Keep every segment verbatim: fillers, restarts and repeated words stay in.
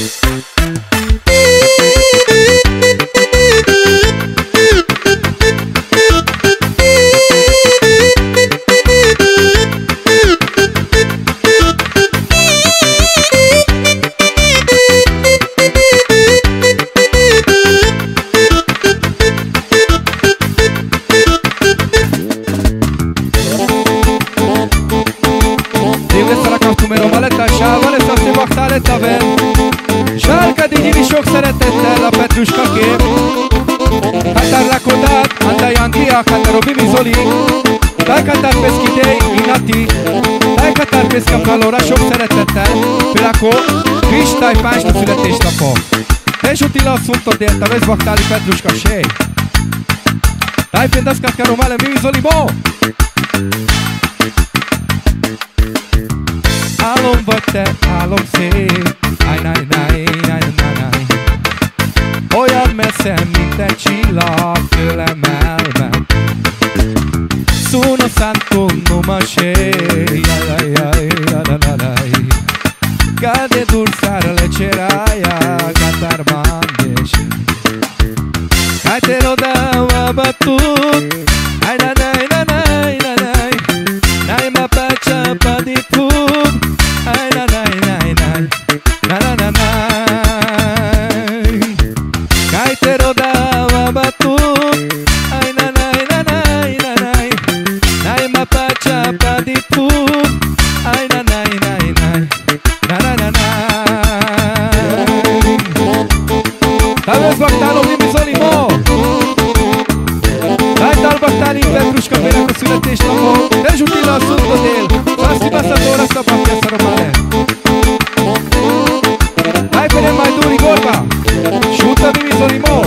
Zsárka Digyini sok szeretettel a Petruska kép. Katar Lakodát, Andai Andria, Katar Robimi Zoli, Daj Katar Peszkidei, Inati, Daj Katar Peszkapalora sok szeretettel, Pilako, Kristály Pásna születésnapom. Dej Zsutila Assunto Delta, Vezbaktáli Petruska Sej. Daj Pendaszkat Karomale, Mimi Zoli Mo. Álom vagy te, álom szép. Aj, náj, náj, náj, náj, náj. Olyan messze, mint egy csillag tőlem elment. Sono santo numa shei, ay, ay, ay, ay, ay, ay. Cade dulzar leceraia, cantar mandeshi. Ai te lo dava batut, ay, na, na, na, na, na, na. Nai ma pacha pa di tub, ay, na, na, na, na. Na na na na, cai te rodava batut, ai na na na na na na, nai ma pacha pa di tu, ai na na na na, na na na na. Talvez Baktálo Mimi Zoli Mo, dai tal Baktáli Petruska Pének a születésnapon, Dej Zsutila Assunto Del, Fassi Passadora sta Papia Saromale. Hai per il Majduri Gorba, Sciutta Mimi Zoli Mo.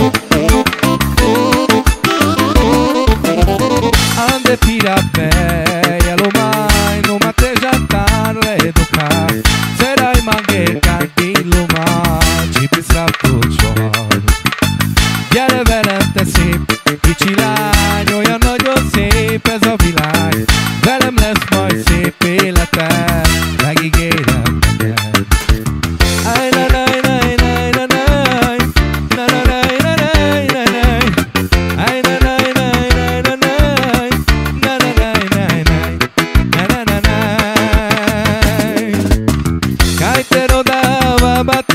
Ande pirapei, lo mai, non ma te già tarle educar. Serai manghe cantillo ma, ci pisra pucciol. Gyere velem te szép, kicsi lány, olyan nagyon szép ez a világ. Velem lesz majd szép életed, megígérem neked. Aj, na, na, na, na, na, na, na, na, na, na, na, na. Aj, na, na, na, na, na, na, na, na, na, na, na, na, na. Cai te rodava